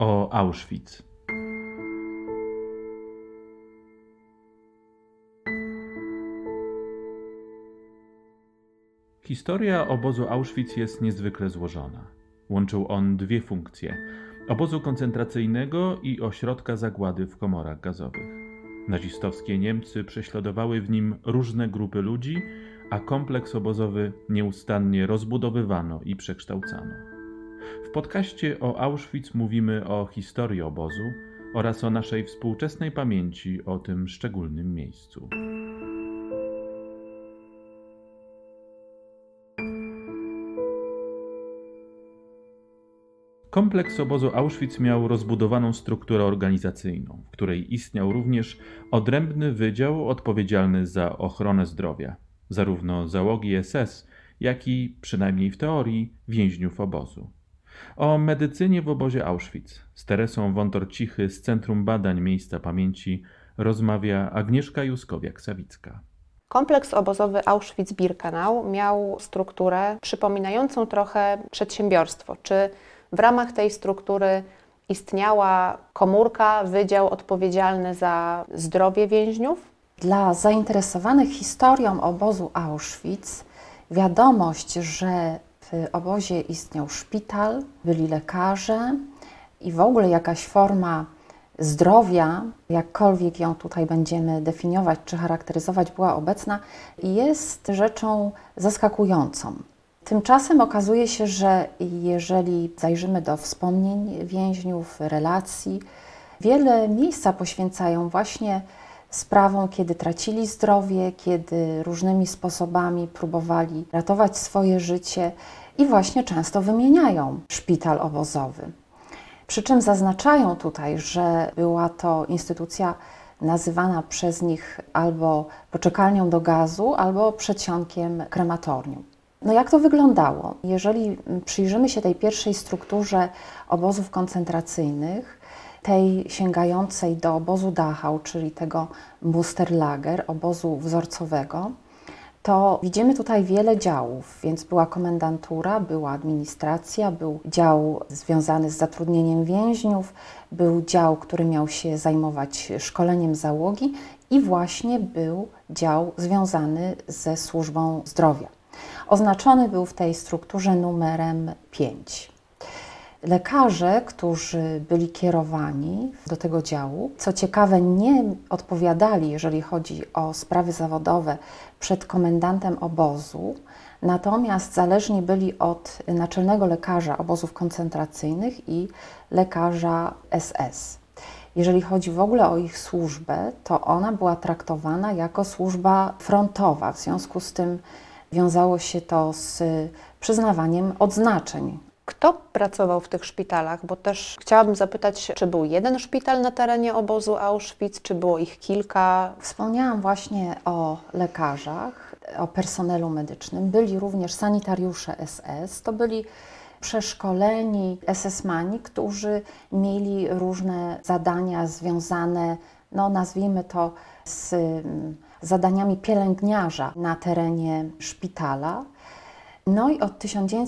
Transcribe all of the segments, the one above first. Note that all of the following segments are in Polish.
o Auschwitz. Historia obozu Auschwitz jest niezwykle złożona. Łączył on dwie funkcje: obozu koncentracyjnego i ośrodka zagłady w komorach gazowych. Nazistowskie Niemcy prześladowały w nim różne grupy ludzi, a kompleks obozowy nieustannie rozbudowywano i przekształcano. W podcaście o Auschwitz mówimy o historii obozu oraz o naszej współczesnej pamięci o tym szczególnym miejscu. Kompleks obozu Auschwitz miał rozbudowaną strukturę organizacyjną, w której istniał również odrębny wydział odpowiedzialny za ochronę zdrowia, zarówno załogi SS, jak i, przynajmniej w teorii, więźniów obozu. O medycynie w obozie Auschwitz z Teresą Wątor-Cichy z Centrum Badań Miejsca Pamięci rozmawia Agnieszka Juskowiak-Sawicka. Kompleks obozowy Auschwitz-Birkenau miał strukturę przypominającą trochę przedsiębiorstwo. Czy w ramach tej struktury istniała komórka, wydział odpowiedzialny za zdrowie więźniów? Dla zainteresowanych historią obozu Auschwitz wiadomość, że w obozie istniał szpital, byli lekarze i w ogóle jakaś forma zdrowia, jakkolwiek ją tutaj będziemy definiować czy charakteryzować, była obecna, jest rzeczą zaskakującą. Tymczasem okazuje się, że jeżeli zajrzymy do wspomnień więźniów, relacji, wiele miejsca poświęcają właśnie sprawom, kiedy tracili zdrowie, kiedy różnymi sposobami próbowali ratować swoje życie i właśnie często wymieniają szpital obozowy. Przy czym zaznaczają tutaj, że była to instytucja nazywana przez nich albo poczekalnią do gazu, albo przedsionkiem krematorium. No jak to wyglądało? Jeżeli przyjrzymy się tej pierwszej strukturze obozów koncentracyjnych, tej sięgającej do obozu Dachau, czyli tego Musterlager, obozu wzorcowego, to widzimy tutaj wiele działów, więc była komendantura, była administracja, był dział związany z zatrudnieniem więźniów, był dział, który miał się zajmować szkoleniem załogi i właśnie był dział związany ze służbą zdrowia. Oznaczony był w tej strukturze numerem 5. Lekarze, którzy byli kierowani do tego działu, co ciekawe, nie odpowiadali, jeżeli chodzi o sprawy zawodowe, przed komendantem obozu, natomiast zależni byli od naczelnego lekarza obozów koncentracyjnych i lekarza SS. Jeżeli chodzi w ogóle o ich służbę, to ona była traktowana jako służba frontowa, w związku z tym wiązało się to z przyznawaniem odznaczeń. Kto pracował w tych szpitalach? Bo też chciałabym zapytać, czy był jeden szpital na terenie obozu Auschwitz, czy było ich kilka? Wspomniałam właśnie o lekarzach, o personelu medycznym. Byli również sanitariusze SS. To byli przeszkoleni SS-mani, którzy mieli różne zadania związane, no nazwijmy to, z zadaniami pielęgniarza na terenie szpitala. No i od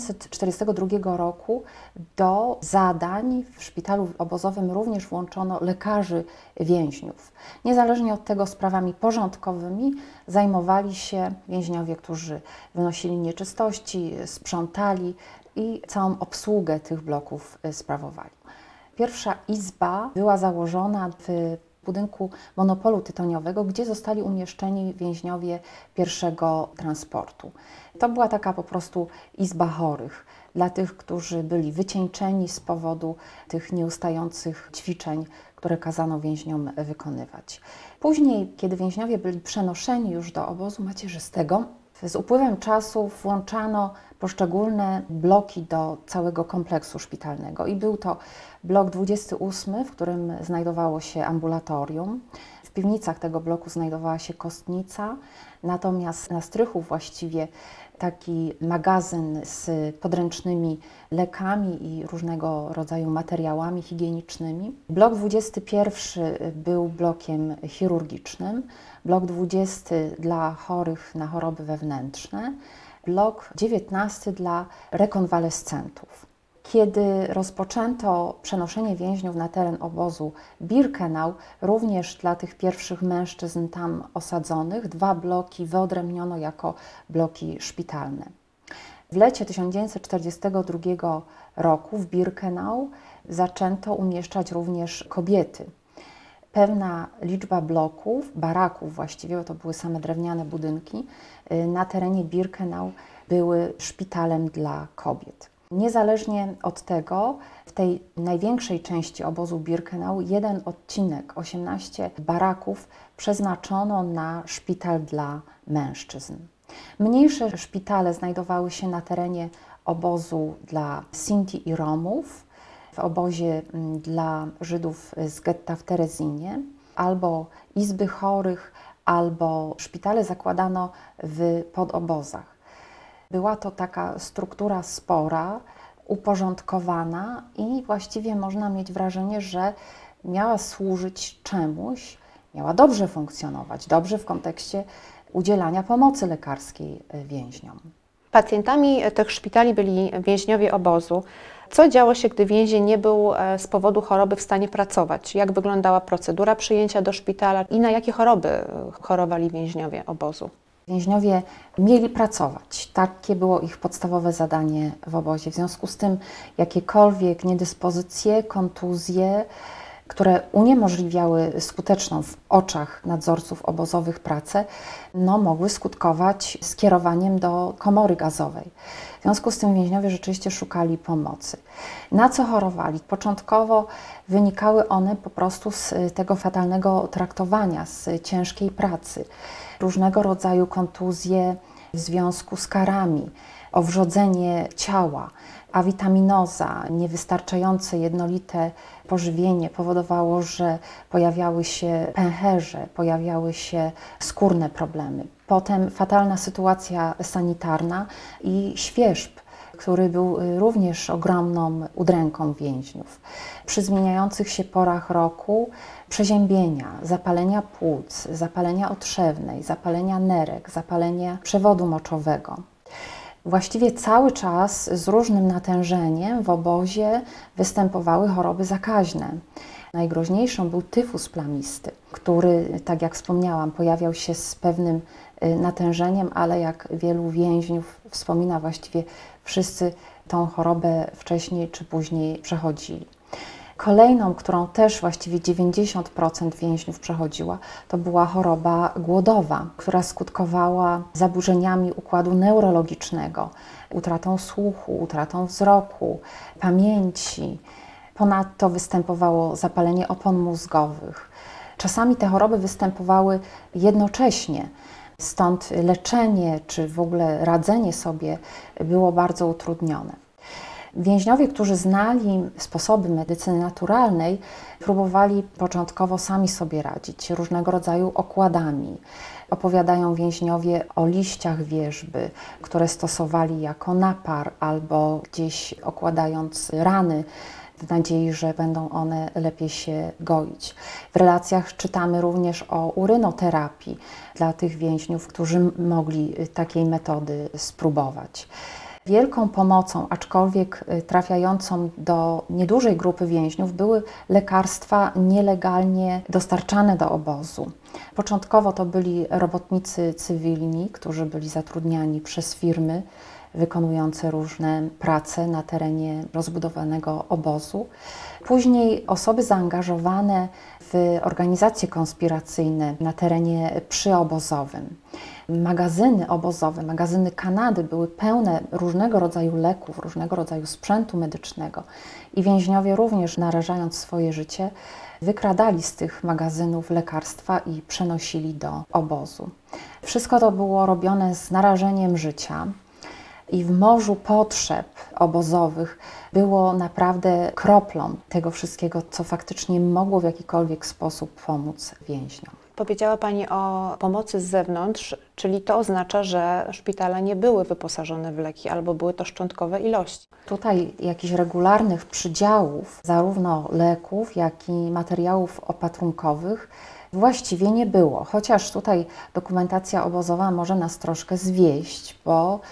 1942 roku do zadań w szpitalu obozowym również włączono lekarzy więźniów. Niezależnie od tego sprawami porządkowymi zajmowali się więźniowie, którzy wynosili nieczystości, sprzątali i całą obsługę tych bloków sprawowali. Pierwsza izba była założona w budynku monopolu tytoniowego, gdzie zostali umieszczeni więźniowie pierwszego transportu. To była taka po prostu izba chorych dla tych, którzy byli wycieńczeni z powodu tych nieustających ćwiczeń, które kazano więźniom wykonywać. Później, kiedy więźniowie byli przenoszeni już do obozu macierzystego, z upływem czasu włączano poszczególne bloki do całego kompleksu szpitalnego i był to blok 28, w którym znajdowało się ambulatorium. W piwnicach tego bloku znajdowała się kostnica, natomiast na strychu właściwie taki magazyn z podręcznymi lekami i różnego rodzaju materiałami higienicznymi. Blok 21 był blokiem chirurgicznym, blok 20 dla chorych na choroby wewnętrzne, blok 19 dla rekonwalescentów. Kiedy rozpoczęto przenoszenie więźniów na teren obozu Birkenau, również dla tych pierwszych mężczyzn tam osadzonych, 2 bloki wyodrębniono jako bloki szpitalne. W lecie 1942 roku w Birkenau zaczęto umieszczać również kobiety. Pewna liczba bloków, baraków właściwie, bo to były same drewniane budynki, na terenie Birkenau były szpitalem dla kobiet. Niezależnie od tego, w tej największej części obozu Birkenau jeden odcinek, 18 baraków, przeznaczono na szpital dla mężczyzn. Mniejsze szpitale znajdowały się na terenie obozu dla Sinti i Romów, w obozie dla Żydów z getta w Terezinie, albo izby chorych, albo szpitale zakładano w podobozach. Była to taka struktura spora, uporządkowana i właściwie można mieć wrażenie, że miała służyć czemuś, miała dobrze funkcjonować, dobrze w kontekście udzielania pomocy lekarskiej więźniom. Pacjentami tych szpitali byli więźniowie obozu. Co działo się, gdy więzień nie był z powodu choroby w stanie pracować? Jak wyglądała procedura przyjęcia do szpitala i na jakie choroby chorowali więźniowie obozu? Więźniowie mieli pracować. Takie było ich podstawowe zadanie w obozie. W związku z tym jakiekolwiek niedyspozycje, kontuzje, które uniemożliwiały skuteczną w oczach nadzorców obozowych pracę, mogły skutkować skierowaniem do komory gazowej. W związku z tym więźniowie rzeczywiście szukali pomocy. Na co chorowali? Początkowo wynikały one po prostu z tego fatalnego traktowania, z ciężkiej pracy. Różnego rodzaju kontuzje w związku z karami, owrzodzenie ciała, awitaminoza, niewystarczające jednolite pożywienie powodowało, że pojawiały się pęcherze, pojawiały się skórne problemy. Potem fatalna sytuacja sanitarna i świerzb, który był również ogromną udręką więźniów. Przy zmieniających się porach roku przeziębienia, zapalenia płuc, zapalenia otrzewnej, zapalenia nerek, zapalenia przewodu moczowego. Właściwie cały czas z różnym natężeniem w obozie występowały choroby zakaźne. Najgroźniejszą był tyfus plamisty, który, tak jak wspomniałam, pojawiał się z pewnym natężeniem, ale jak wielu więźniów wspomina, właściwie wszyscy tą chorobę wcześniej czy później przechodzili. Kolejną, którą też właściwie 90% więźniów przechodziła, to była choroba głodowa, która skutkowała zaburzeniami układu neurologicznego, utratą słuchu, utratą wzroku, pamięci. Ponadto występowało zapalenie opon mózgowych. Czasami te choroby występowały jednocześnie, stąd leczenie czy w ogóle radzenie sobie było bardzo utrudnione. Więźniowie, którzy znali sposoby medycyny naturalnej, próbowali początkowo sami sobie radzić różnego rodzaju okładami. Opowiadają więźniowie o liściach wierzby, które stosowali jako napar albo gdzieś okładając rany, w nadziei, że będą one lepiej się goić. W relacjach czytamy również o urynoterapii dla tych więźniów, którzy mogli takiej metody spróbować. Wielką pomocą, aczkolwiek trafiającą do niedużej grupy więźniów, były lekarstwa nielegalnie dostarczane do obozu. Początkowo to byli robotnicy cywilni, którzy byli zatrudniani przez firmy wykonujące różne prace na terenie rozbudowanego obozu. Później osoby zaangażowane w organizacje konspiracyjne na terenie przyobozowym. Magazyny obozowe, magazyny Kanady były pełne różnego rodzaju leków, różnego rodzaju sprzętu medycznego i więźniowie również, narażając swoje życie, wykradali z tych magazynów lekarstwa i przenosili do obozu. Wszystko to było robione z narażeniem życia i w morzu potrzeb obozowych było naprawdę kroplą tego wszystkiego, co faktycznie mogło w jakikolwiek sposób pomóc więźniom. Powiedziała Pani o pomocy z zewnątrz, czyli to oznacza, że szpitale nie były wyposażone w leki albo były to szczątkowe ilości. Tutaj jakichś regularnych przydziałów, zarówno leków, jak i materiałów opatrunkowych właściwie nie było. Chociaż tutaj dokumentacja obozowa może nas troszkę zwieść, bo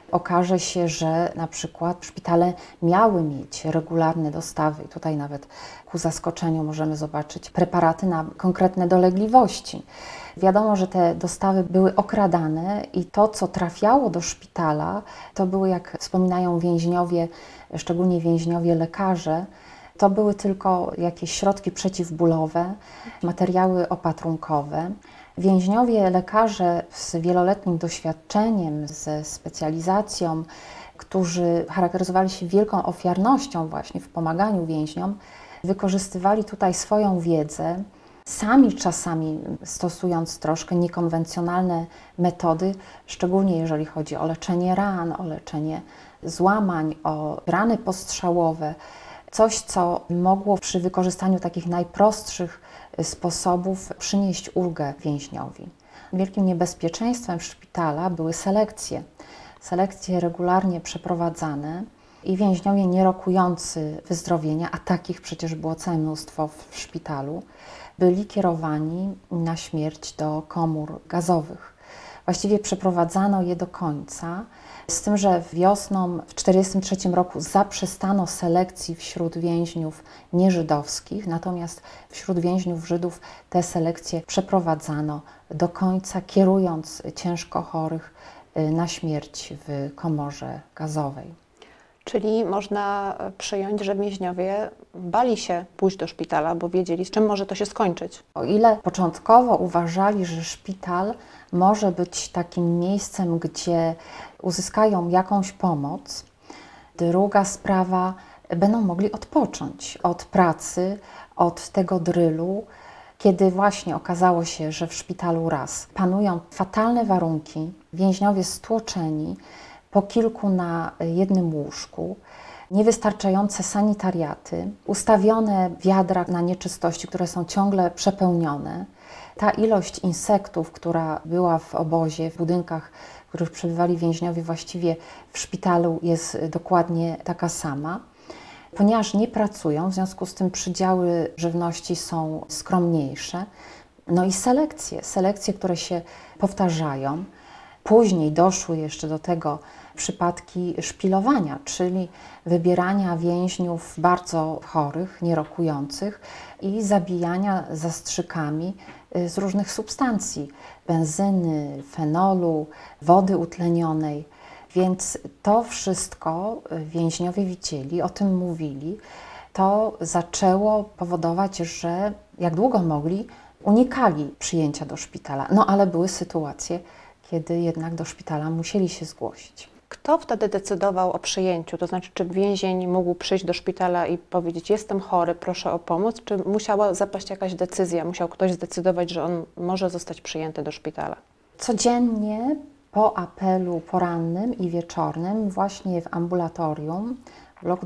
okaże się, że na przykład szpitale miały mieć regularne dostawy. I tutaj nawet ku zaskoczeniu możemy zobaczyć preparaty na konkretne dolegliwości. Wiadomo, że te dostawy były okradane i to, co trafiało do szpitala, to były, jak wspominają więźniowie, szczególnie więźniowie lekarze, to były tylko jakieś środki przeciwbólowe, materiały opatrunkowe. Więźniowie lekarze z wieloletnim doświadczeniem, ze specjalizacją, którzy charakteryzowali się wielką ofiarnością właśnie w pomaganiu więźniom, wykorzystywali tutaj swoją wiedzę, sami czasami stosując troszkę niekonwencjonalne metody, szczególnie jeżeli chodzi o leczenie ran, o leczenie złamań, o rany postrzałowe. Coś, co mogło przy wykorzystaniu takich najprostszych sposobów przynieść ulgę więźniowi. Wielkim niebezpieczeństwem szpitala były selekcje. Selekcje regularnie przeprowadzane i więźniowie nierokujący wyzdrowienia, a takich przecież było całe mnóstwo w szpitalu, byli kierowani na śmierć do komór gazowych. Właściwie przeprowadzano je do końca, z tym, że wiosną w 1943 roku zaprzestano selekcji wśród więźniów nieżydowskich, natomiast wśród więźniów Żydów te selekcje przeprowadzano do końca, kierując ciężko chorych na śmierć w komorze gazowej. Czyli można przyjąć, że więźniowie bali się pójść do szpitala, bo wiedzieli, z czym może to się skończyć. O ile początkowo uważali, że szpital może być takim miejscem, gdzie uzyskają jakąś pomoc, druga sprawa, będą mogli odpocząć od pracy, od tego drylu, kiedy właśnie okazało się, że w szpitalu raz panują fatalne warunki, więźniowie stłoczeni, po kilku na jednym łóżku, niewystarczające sanitariaty, ustawione wiadra na nieczystości, które są ciągle przepełnione. Ta ilość insektów, która była w obozie, w budynkach, w których przebywali więźniowie, właściwie w szpitalu jest dokładnie taka sama. Ponieważ nie pracują, w związku z tym przydziały żywności są skromniejsze. No i selekcje, które się powtarzają. Później doszły jeszcze do tego przypadki szpilowania, czyli wybierania więźniów bardzo chorych, nierokujących i zabijania zastrzykami z różnych substancji, benzyny, fenolu, wody utlenionej. Więc to wszystko więźniowie widzieli, o tym mówili. To zaczęło powodować, że jak długo mogli, unikali przyjęcia do szpitala. No ale były sytuacje, kiedy jednak do szpitala musieli się zgłosić. Kto wtedy decydował o przyjęciu? To znaczy, czy więzień mógł przyjść do szpitala i powiedzieć: jestem chory, proszę o pomoc, czy musiała zapaść jakaś decyzja, musiał ktoś zdecydować, że on może zostać przyjęty do szpitala? Codziennie po apelu porannym i wieczornym właśnie w ambulatorium w bloku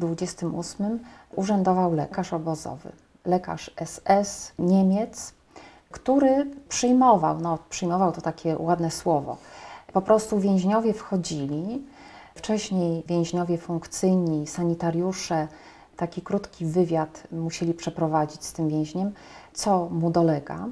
28 urzędował lekarz obozowy, lekarz SS, Niemiec, który przyjmował to takie ładne słowo. Po prostu więźniowie wchodzili, wcześniej więźniowie funkcyjni, sanitariusze, taki krótki wywiad musieli przeprowadzić z tym więźniem, co mu dolega.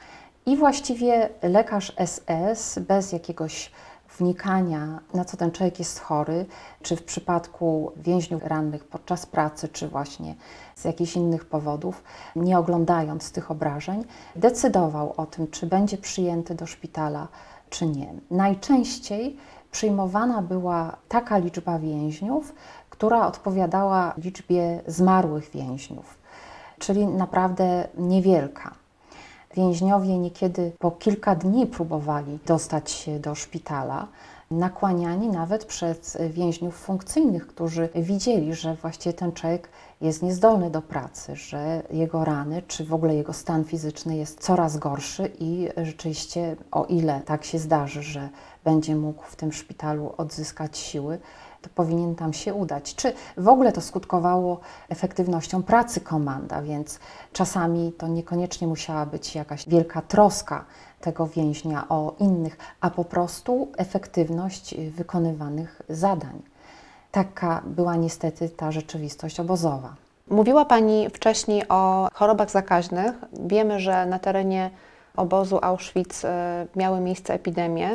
I właściwie lekarz SS bez jakiegoś wnikania, na co ten człowiek jest chory, czy w przypadku więźniów rannych podczas pracy, czy właśnie z jakichś innych powodów, nie oglądając tych obrażeń, decydował o tym, czy będzie przyjęty do szpitala, czy nie. Najczęściej przyjmowana była taka liczba więźniów, która odpowiadała liczbie zmarłych więźniów, czyli naprawdę niewielka. Więźniowie niekiedy po kilka dni próbowali dostać się do szpitala, nakłaniani nawet przez więźniów funkcyjnych, którzy widzieli, że właściwie ten człowiek jest niezdolny do pracy, że jego rany, czy w ogóle jego stan fizyczny jest coraz gorszy i rzeczywiście, o ile tak się zdarzy, że będzie mógł w tym szpitalu odzyskać siły, to powinien tam się udać. Czy w ogóle to skutkowało efektywnością pracy komanda, więc czasami to niekoniecznie musiała być jakaś wielka troska tego więźnia o innych, a po prostu efektywność wykonywanych zadań. Taka była niestety ta rzeczywistość obozowa. Mówiła Pani wcześniej o chorobach zakaźnych. Wiemy, że na terenie obozu Auschwitz miały miejsce epidemie.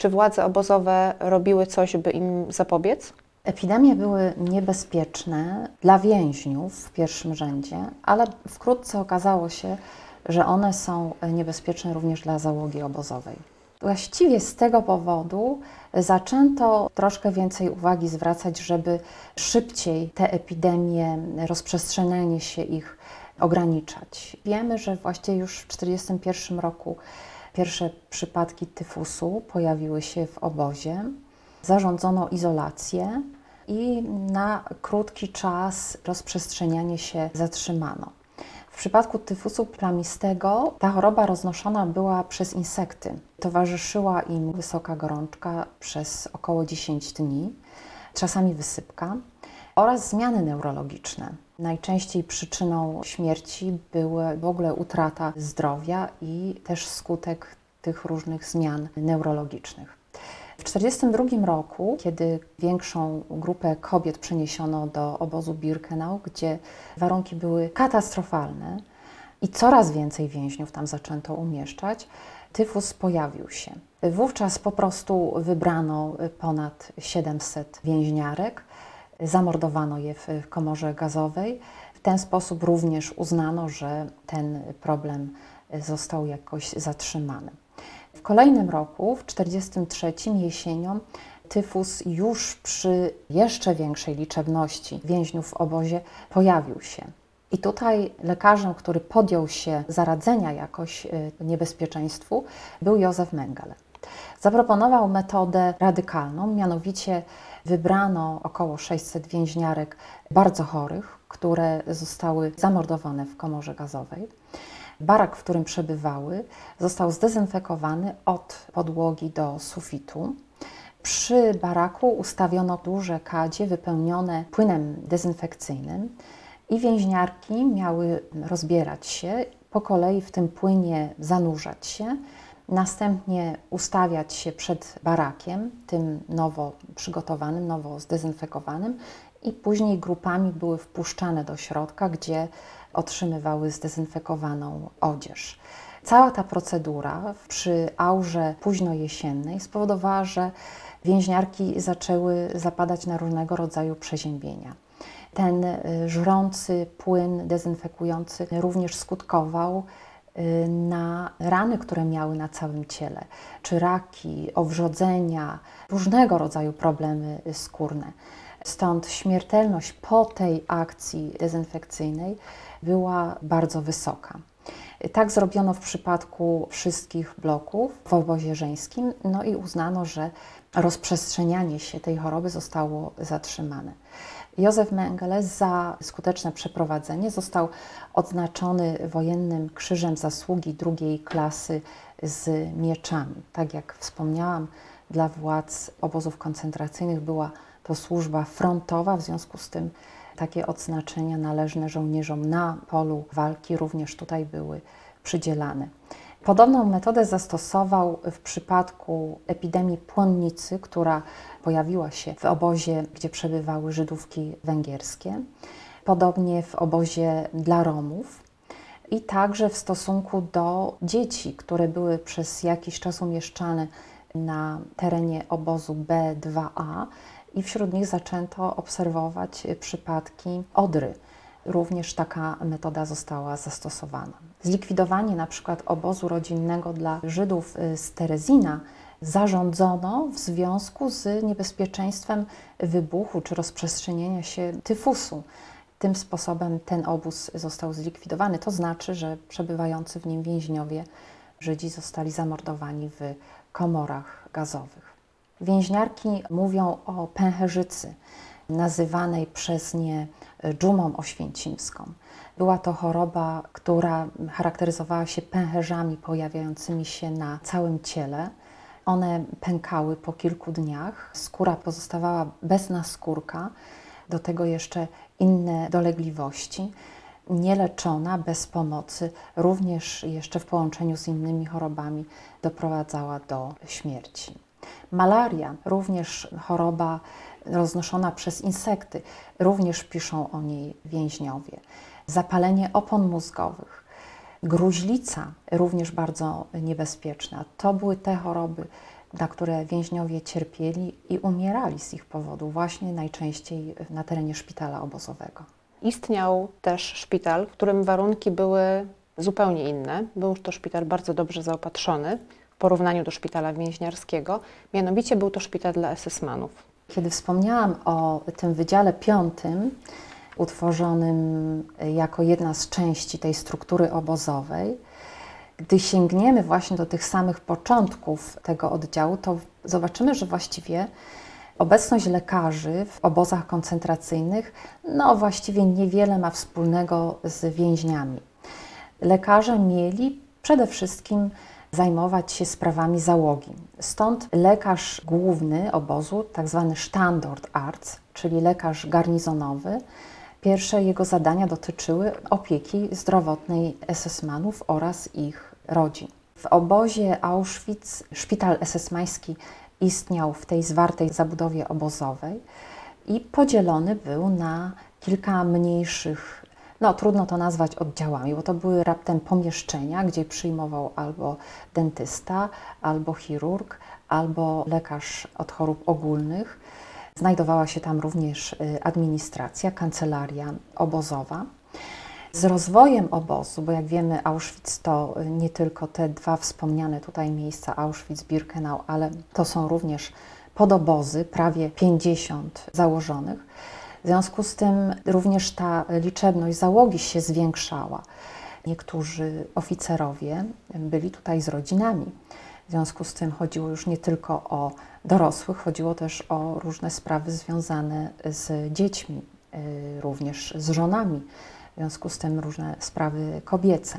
Czy władze obozowe robiły coś, by im zapobiec? Epidemie były niebezpieczne dla więźniów w pierwszym rzędzie, ale wkrótce okazało się, że one są niebezpieczne również dla załogi obozowej. Właściwie z tego powodu zaczęto troszkę więcej uwagi zwracać, żeby szybciej te epidemie, rozprzestrzenianie się ich ograniczać. Wiemy, że właściwie już w 1941 roku pierwsze przypadki tyfusu pojawiły się w obozie. Zarządzono izolację i na krótki czas rozprzestrzenianie się zatrzymano. W przypadku tyfusu plamistego ta choroba roznoszona była przez insekty. Towarzyszyła im wysoka gorączka przez około 10 dni, czasami wysypka oraz zmiany neurologiczne. Najczęściej przyczyną śmierci była w ogóle utrata zdrowia i też skutek tych różnych zmian neurologicznych. W 1942 roku, kiedy większą grupę kobiet przeniesiono do obozu Birkenau, gdzie warunki były katastrofalne i coraz więcej więźniów tam zaczęto umieszczać, tyfus pojawił się. Wówczas po prostu wybrano ponad 700 więźniarek, zamordowano je w komorze gazowej. W ten sposób również uznano, że ten problem został jakoś zatrzymany. W kolejnym roku, w 1943 jesienią, tyfus już przy jeszcze większej liczebności więźniów w obozie pojawił się. I tutaj lekarzem, który podjął się zaradzenia jakoś niebezpieczeństwu, był Józef Mengele. Zaproponował metodę radykalną, mianowicie wybrano około 600 więźniarek bardzo chorych, które zostały zamordowane w komorze gazowej. Barak, w którym przebywały, został zdezynfekowany od podłogi do sufitu. Przy baraku ustawiono duże kadzie wypełnione płynem dezynfekcyjnym i więźniarki miały rozbierać się, po kolei w tym płynie zanurzać się, następnie ustawiać się przed barakiem, tym nowo przygotowanym, nowo zdezynfekowanym, i później grupami były wpuszczane do środka, gdzie otrzymywały zdezynfekowaną odzież. Cała ta procedura przy aurze późnojesiennej spowodowała, że więźniarki zaczęły zapadać na różnego rodzaju przeziębienia. Ten żrący płyn dezynfekujący również skutkował na rany, które miały na całym ciele, czy raki, owrzodzenia, różnego rodzaju problemy skórne. Stąd śmiertelność po tej akcji dezynfekcyjnej była bardzo wysoka. Tak zrobiono w przypadku wszystkich bloków w obozie żeńskim, no i uznano, że rozprzestrzenianie się tej choroby zostało zatrzymane. Józef Mengele za skuteczne przeprowadzenie został odznaczony wojennym Krzyżem Zasługi II klasy z mieczami. Tak jak wspomniałam, dla władz obozów koncentracyjnych była to służba frontowa, w związku z tym takie odznaczenia należne żołnierzom na polu walki również tutaj były przydzielane. Podobną metodę zastosował w przypadku epidemii płonnicy, która pojawiła się w obozie, gdzie przebywały Żydówki węgierskie, podobnie w obozie dla Romów i także w stosunku do dzieci, które były przez jakiś czas umieszczane na terenie obozu B2A i wśród nich zaczęto obserwować przypadki odry. Również taka metoda została zastosowana. Zlikwidowanie na przykład obozu rodzinnego dla Żydów z Terezina zarządzono w związku z niebezpieczeństwem wybuchu czy rozprzestrzenienia się tyfusu. Tym sposobem ten obóz został zlikwidowany. To znaczy, że przebywający w nim więźniowie Żydzi zostali zamordowani w komorach gazowych. Więźniarki mówią o pęcherzycy, nazywanej przez nie dżumą oświęcimską. Była to choroba, która charakteryzowała się pęcherzami pojawiającymi się na całym ciele. One pękały po kilku dniach, skóra pozostawała bez naskórka, do tego jeszcze inne dolegliwości. Nieleczona, bez pomocy, również jeszcze w połączeniu z innymi chorobami doprowadzała do śmierci. Malaria, również choroba roznoszona przez insekty, również piszą o niej więźniowie. Zapalenie opon mózgowych, gruźlica, również bardzo niebezpieczna. To były te choroby, na które więźniowie cierpieli i umierali z ich powodu, właśnie najczęściej na terenie szpitala obozowego. Istniał też szpital, w którym warunki były zupełnie inne. Był to szpital bardzo dobrze zaopatrzony w porównaniu do szpitala więźniarskiego. Mianowicie był to szpital dla SS-manów. Kiedy wspomniałam o tym Wydziale Piątym, utworzonym jako jedna z części tej struktury obozowej, gdy sięgniemy właśnie do tych samych początków tego oddziału, to zobaczymy, że właściwie obecność lekarzy w obozach koncentracyjnych właściwie niewiele ma wspólnego z więźniami. Lekarze mieli przede wszystkim zajmować się sprawami załogi. Stąd lekarz główny obozu, tak zwany Standortarzt, czyli lekarz garnizonowy, pierwsze jego zadania dotyczyły opieki zdrowotnej SS-manów oraz ich rodzin. W obozie Auschwitz szpital SS-mański istniał w tej zwartej zabudowie obozowej i podzielony był na kilka mniejszych, trudno to nazwać oddziałami, bo to były raptem pomieszczenia, gdzie przyjmował albo dentysta, albo chirurg, albo lekarz od chorób ogólnych. Znajdowała się tam również administracja, kancelaria obozowa. Z rozwojem obozu, bo jak wiemy Auschwitz to nie tylko te dwa wspomniane tutaj miejsca, Auschwitz-Birkenau, ale to są również podobozy, prawie 50 założonych. W związku z tym również ta liczebność załogi się zwiększała. Niektórzy oficerowie byli tutaj z rodzinami. W związku z tym chodziło już nie tylko o dorosłych, chodziło też o różne sprawy związane z dziećmi, również z żonami. W związku z tym różne sprawy kobiece.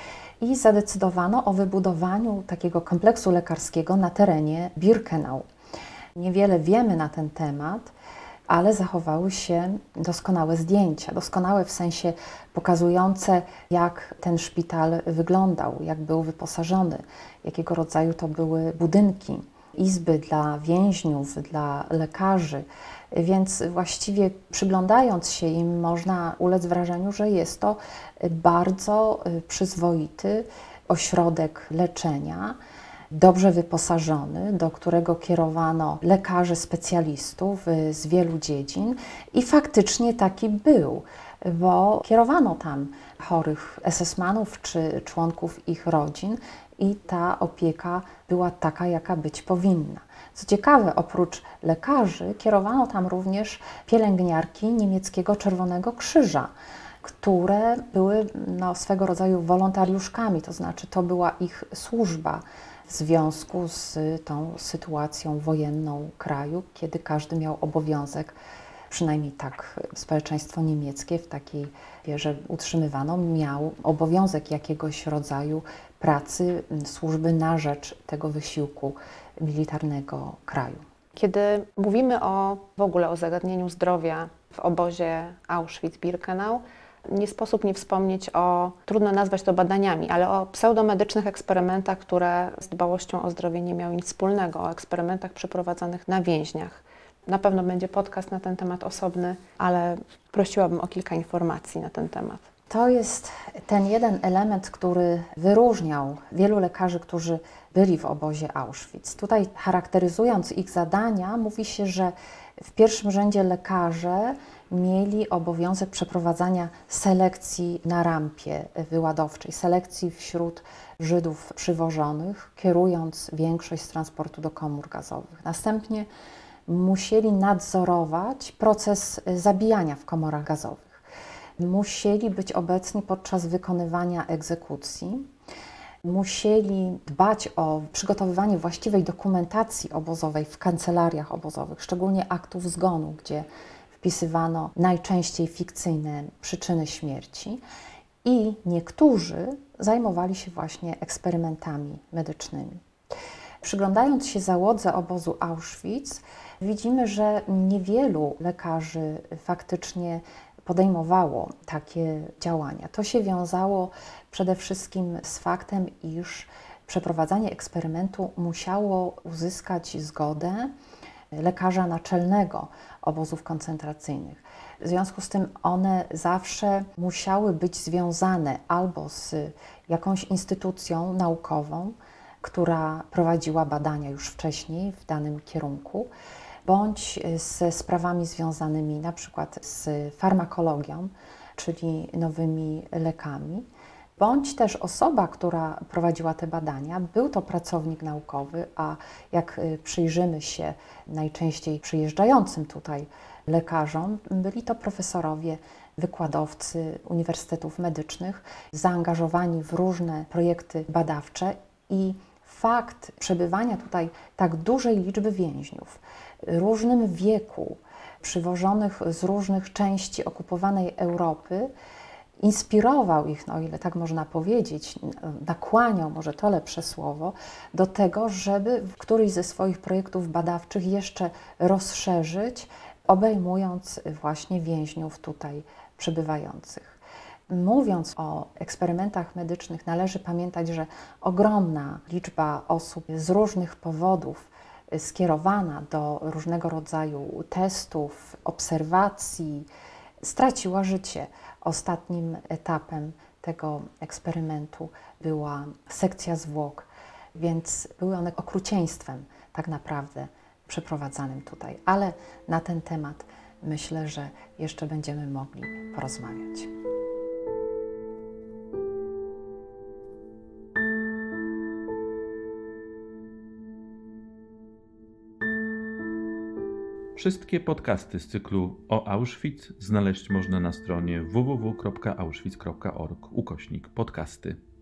I zadecydowano o wybudowaniu takiego kompleksu lekarskiego na terenie Birkenau. Niewiele wiemy na ten temat, ale zachowały się doskonałe zdjęcia. Doskonałe w sensie pokazujące, jak ten szpital wyglądał, jak był wyposażony, jakiego rodzaju to były budynki, izby dla więźniów, dla lekarzy. Więc właściwie przyglądając się im można ulec wrażeniu, że jest to bardzo przyzwoity ośrodek leczenia, dobrze wyposażony, do którego kierowano lekarzy specjalistów z wielu dziedzin i faktycznie taki był, bo kierowano tam chorych SS-manów czy członków ich rodzin i ta opieka była taka, jaka być powinna. Co ciekawe, oprócz lekarzy kierowano tam również pielęgniarki niemieckiego Czerwonego Krzyża, które były swego rodzaju wolontariuszkami, to znaczy to była ich służba w związku z tą sytuacją wojenną kraju, kiedy każdy miał obowiązek, przynajmniej tak społeczeństwo niemieckie w takiej wierze utrzymywano, miał obowiązek jakiegoś rodzaju pracy, służby na rzecz tego wysiłku militarnego kraju. Kiedy mówimy w ogóle o zagadnieniu zdrowia w obozie Auschwitz-Birkenau, nie sposób nie wspomnieć trudno nazwać to badaniami, ale o pseudomedycznych eksperymentach, które z dbałością o zdrowie nie miały nic wspólnego, o eksperymentach przeprowadzanych na więźniach. Na pewno będzie podcast na ten temat osobny, ale prosiłabym o kilka informacji na ten temat. To jest ten jeden element, który wyróżniał wielu lekarzy, którzy byli w obozie Auschwitz. Tutaj charakteryzując ich zadania, mówi się, że w pierwszym rzędzie lekarze mieli obowiązek przeprowadzania selekcji na rampie wyładowczej, selekcji wśród Żydów przywożonych, kierując większość z transportu do komór gazowych. Następnie musieli nadzorować proces zabijania w komorach gazowych. Musieli być obecni podczas wykonywania egzekucji. Musieli dbać o przygotowywanie właściwej dokumentacji obozowej w kancelariach obozowych, szczególnie aktów zgonu, gdzie wpisywano najczęściej fikcyjne przyczyny śmierci. I niektórzy zajmowali się właśnie eksperymentami medycznymi. Przyglądając się załodze obozu Auschwitz, widzimy, że niewielu lekarzy faktycznie podejmowało takie działania. To się wiązało przede wszystkim z faktem, iż przeprowadzanie eksperymentu musiało uzyskać zgodę lekarza naczelnego obozów koncentracyjnych. W związku z tym one zawsze musiały być związane albo z jakąś instytucją naukową, która prowadziła badania już wcześniej w danym kierunku, bądź ze sprawami związanymi na przykład z farmakologią, czyli nowymi lekami, bądź też osoba, która prowadziła te badania, był to pracownik naukowy, a jak przyjrzymy się najczęściej przyjeżdżającym tutaj lekarzom, byli to profesorowie, wykładowcy uniwersytetów medycznych, zaangażowani w różne projekty badawcze i fakt przebywania tutaj tak dużej liczby więźniów, różnym wieku, przywożonych z różnych części okupowanej Europy, inspirował ich, no o ile tak można powiedzieć, nakłaniał, może to lepsze słowo, do tego, żeby któryś ze swoich projektów badawczych jeszcze rozszerzyć, obejmując właśnie więźniów tutaj przebywających. Mówiąc o eksperymentach medycznych, należy pamiętać, że ogromna liczba osób z różnych powodów skierowana do różnego rodzaju testów, obserwacji, straciła życie. Ostatnim etapem tego eksperymentu była sekcja zwłok, więc były one okrucieństwem tak naprawdę przeprowadzanym tutaj. Ale na ten temat myślę, że jeszcze będziemy mogli porozmawiać. Wszystkie podcasty z cyklu o Auschwitz znaleźć można na stronie www.auschwitz.org/podcasty.